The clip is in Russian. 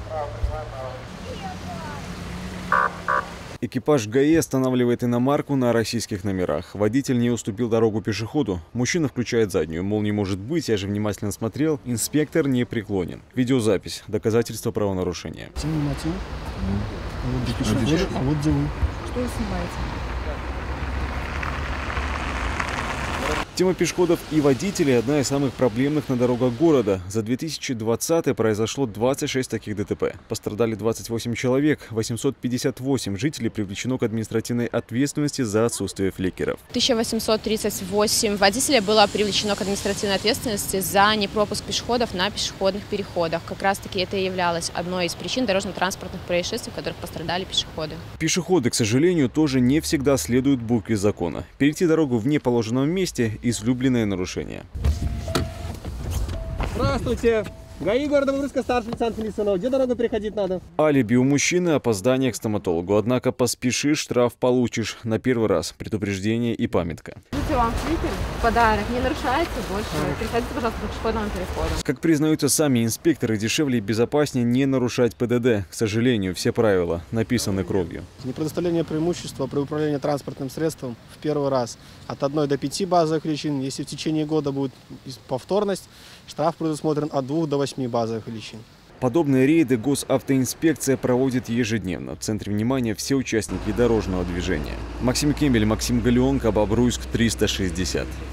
Экипаж ГАИ останавливает иномарку на российских номерах. Водитель не уступил дорогу пешеходу. Мужчина включает заднюю. Мол, не может быть, я же внимательно смотрел. Инспектор не преклонен. Видеозапись. Доказательство правонарушения. Вот пешеходы, а вот где вы. Что вы снимаете? Тема пешеходов и водителей – одна из самых проблемных на дорогах города. За 2020 произошло 26 таких ДТП. Пострадали 28 человек, 858 жителей привлечено к административной ответственности за отсутствие фликеров. 1838 водителей было привлечено к административной ответственности за непропуск пешеходов на пешеходных переходах. Как раз таки это и являлось одной из причин дорожно-транспортных происшествий, в которых пострадали пешеходы. Пешеходы, к сожалению, тоже не всегда следуют букве закона. Перейти дорогу в неположенном месте – излюбленное нарушение. Здравствуйте! ГАИ города Бобруйска, старший лейтенант Лисунов. Где дорогу переходить надо? Алиби у мужчины – опоздание к стоматологу. Однако поспешишь – штраф получишь на первый раз. Предупреждение и памятка. Вам фликер, подарок. Не нарушайте больше. Переходите, пожалуйста, к пешеходному переходу. Как признаются сами инспекторы, дешевле и безопаснее не нарушать ПДД. К сожалению, все правила написаны кровью. Непредоставление преимущества при управлении транспортным средством в первый раз от 1 до 5 базовых величин. Если в течение года будет повторность, штраф предусмотрен от 2 до 8 базовых величин. Подобные рейды госавтоинспекция проводит ежедневно. В центре внимания все участники дорожного движения. Максим Кембель, Максим Галеонко, Бобруйск, 360.